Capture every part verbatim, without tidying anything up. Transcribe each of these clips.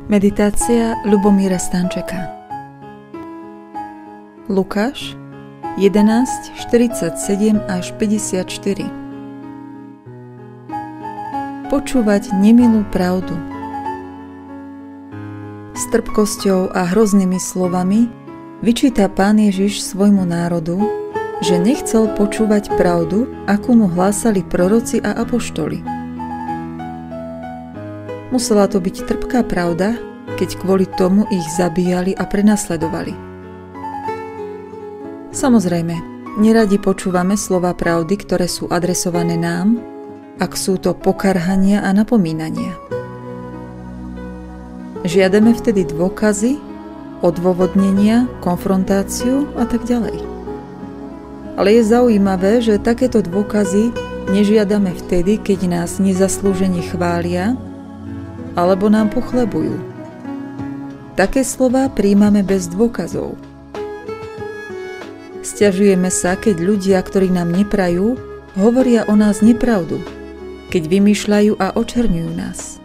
Meditácia Ľubomíra Stančeka. Lukáš jedenásť štyridsaťsedem až päťdesiatštyri. Počúvať nemilú pravdu. S trpkosťou a hroznými slovami vyčíta Pán Ježiš svojmu národu, že nechcel počúvať pravdu, akú mu hlásali proroci a apoštoli. Musela to byť trpká pravda, keď kvôli tomu ich zabíjali a prenasledovali. Samozrejme, neradi počúvame slova pravdy, ktoré sú adresované nám, ak sú to pokarhania a napomínania. Žiadame vtedy dôkazy, odôvodnenia, konfrontáciu a tak ďalej. Ale je zaujímavé, že takéto dôkazy nežiadame vtedy, keď nás nezaslúžene chvália alebo nám pochlebujú. Také slová prijímame bez dôkazov. Sťažujeme sa, keď ľudia, ktorí nám neprajú, hovoria o nás nepravdu, keď vymýšľajú a očerňujú nás.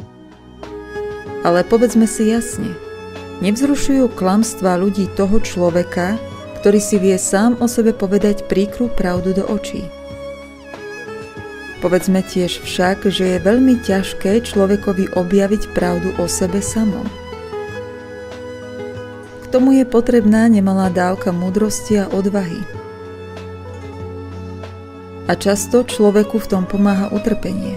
Ale povedzme si jasne, nevzrušujú klamstvá ľudí toho človeka, ktorý si vie sám o sebe povedať príkru pravdu do očí. Povedzme tiež však, že je veľmi ťažké človekovi objaviť pravdu o sebe samom. K tomu je potrebná nemalá dávka múdrosti a odvahy. A často človeku v tom pomáha utrpenie.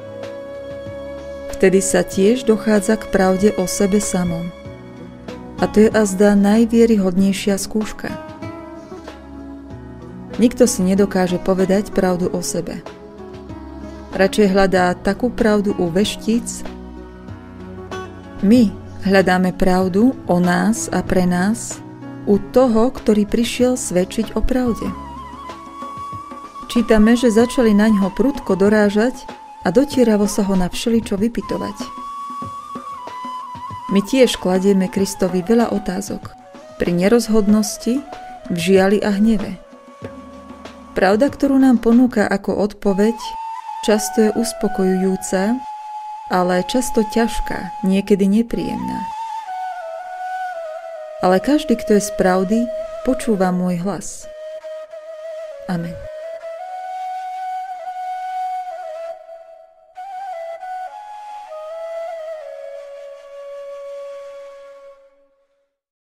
Vtedy sa tiež dochádza k pravde o sebe samom. A to je azda najvieryhodnejšia skúška. Nikto si nedokáže povedať pravdu o sebe. Radšej hľadá takú pravdu u veštíc. My hľadáme pravdu o nás a pre nás u toho, ktorý prišiel svedčiť o pravde. Čítame, že začali naňho prudko dorážať a dotieravo sa ho na všeličo vypytovať. My tiež kladieme Kristovi veľa otázok pri nerozhodnosti, v žiali a hneve. Pravda, ktorú nám ponúka ako odpoveď, často je uspokojujúca, ale často ťažká, niekedy nepríjemná. Ale každý, kto je z pravdy, počúva môj hlas. Amen.